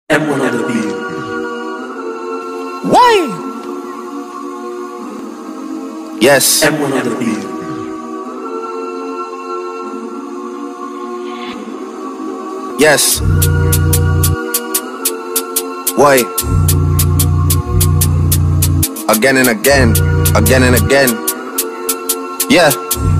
M1 on the beat. Woi Yes. M1 on the beat. Yes. Woi. Again and again. Again and again. Yeah.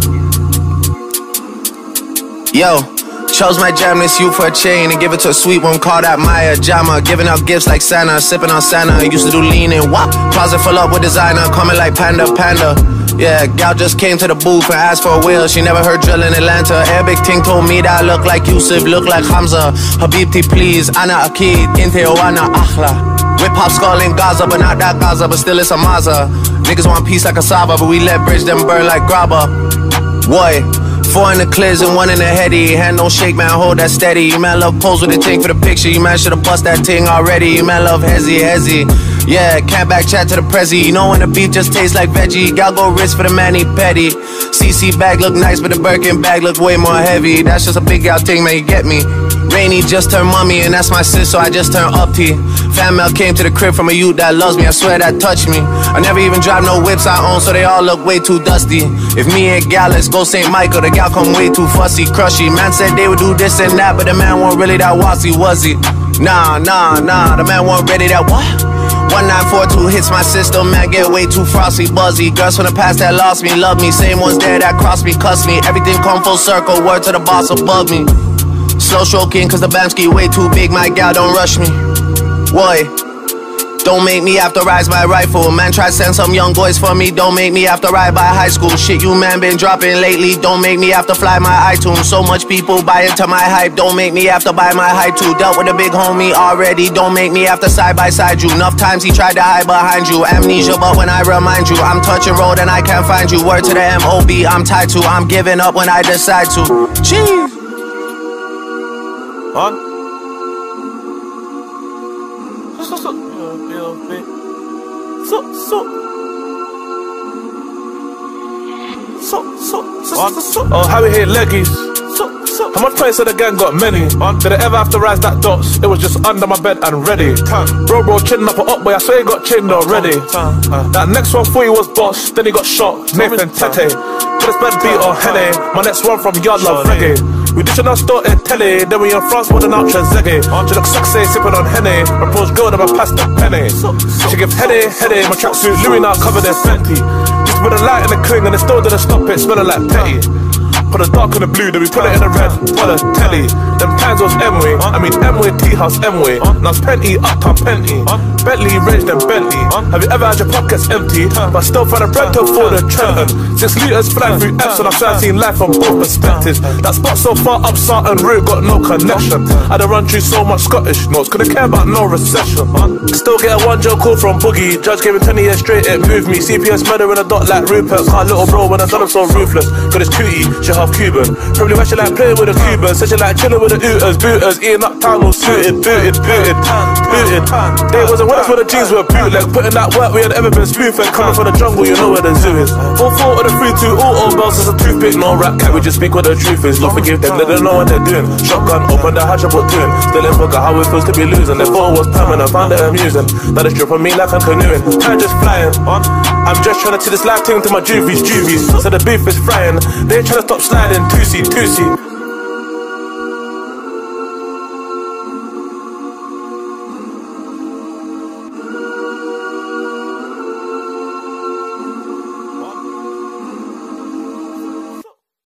Yo. Chose my jam this youth for a chain and give it to a sweet one called that Maya Jama. Giving out gifts like Sanna, sippin on Sanna. Used to do lean and Wock. Closet full up with designer, comin like Panda. Yeah, gal just came to the booth and asked for a wheel. She never heard drill in Atlanta. Arabic ting told me that I look like Youssef, look like Hamza. Habibti please, akeed, inti, ahla. Whip hop skull in Gaza, but not that Gaza, but still it's a mazza. Niggas want peace like Cassava, but we let bridge them burn like grabba. Woi. 4 in the clears and 1 in the Headie. Hand don't shake, man, hold that steady. You man love pose with the ting for the picture. You man should've bust that ting already. You man love Headie. Yeah, can't back chat to the prezi. You know when the beef just tastes like veggie. Gal go wrist for the man, he petty. CC bag look nice, but the Birkin bag look way more heavy. That's just a big gal ting, man, you get me. Rainy just turned mummy, and that's my sis, so I just turned up T. Fan mail came to the crib from a youth that loves me, I swear that touched me. I never even drive no whips I own, so they all look way too dusty. If me and gal, let's go St. Michael, the gal come way too fussy, crushy. Man said they would do this and that, but the man wasn't really that wassy, was he? Nah, the man wasn't ready that what? 1942 hits my system, man, get way too frosty, buzzy. Girls from the past that lost me, love me. Same ones there that crossed me, cuss me. Everything come full circle, word to the boss above me. Slow stroking, cause the Bamski way too big, my gal don't rush me. Woi, don't make me have to rise my rifle. Man try to send some young boys for me, don't make me have to ride by high school. Shit you man been dropping lately, don't make me have to fly my iTunes. So much people buy into my hype, don't make me have to buy my hype too. Dealt with a big homie already, don't make me have to side by side you. Enough times he tried to hide behind you. Amnesia, but when I remind you, I'm touching road and I can't find you. Word to the M.O.B. I'm tied to, I'm giving up when I decide to. Jeez. On. Oh, how we hit leggies? How much points of the gang got many? Did I ever have to rise that dots? It was just under my bed and ready. Bro, chin up or up, boy, I swear he got chinned already. That next one for you was boss, then he got shot, Nathan Tete. Put his bed beat on Headie. My next one from Gyal love reggae. We dishing our store in telly, then we in France with an ultra zeggy. She looks sexy, sippin on Henny. My pros gold and my pasta penny. She give Headie, my tracksuit Louis now covered in Fenty. Just put a light in the cling and it still didn't stop it, smelling like petty. Put a dark in the blue, then we put it in the red, for the telly. Them times was M-way, I mean M-way, T-house, M-way. Now it's Penty, uptown Penty. Bentley, Range, then Bentley. Have you ever had your pockets empty, but still find a bread to afford a Trenton? 6 litres flying through F's and I've tried seeing life from both perspectives. That spot so far up Sarton Route, got no connection. I'd have run through so much Scottish notes, couldn't care about no recession. Still get a 1 joke call from Boogie. Judge gave me 20 years straight, it moved me. CPS murder in a dot like Rupert. Can't little bro when I done him so ruthless. Got his cootie, she half Cuban. Probably why she like playing with the Cubans. Said she like chilling with the booters. Eating up town all suited, booted. They wasn't with us when the jeans were bootleg. Putting that work we had ever been spoon-fed. Coming from the jungle, you know where the zoo is. 4-4 of the 3-2, all bells is a toothpick. No rap cat, we just speak what the truth is. Lord forgive them, they don't know what they're doing. Shotgun, open the hatch up, what doing. Still in forgot how it feels to be losing. They thought it was permanent, found it amusing. Now they strip on me like I'm canoeing. Time just flying. I'm just trying to see this life thing to my juvies. So the beef is frying. They ain't trying to stop sliding. 2C.